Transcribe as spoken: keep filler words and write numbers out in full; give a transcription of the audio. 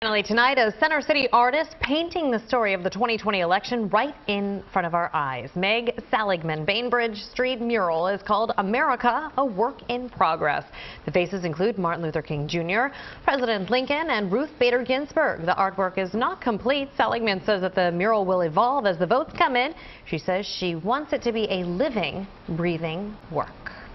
Finally tonight, a Center City artist painting the story of the twenty twenty election right in front of our eyes. Meg Saligman Bainbridge Street mural is called America, a Work in Progress. The faces include Martin Luther King Junior, President Lincoln, and Ruth Bader Ginsburg. The artwork is not complete. Saligman says that the mural will evolve as the votes come in. She says she wants it to be a living, breathing work.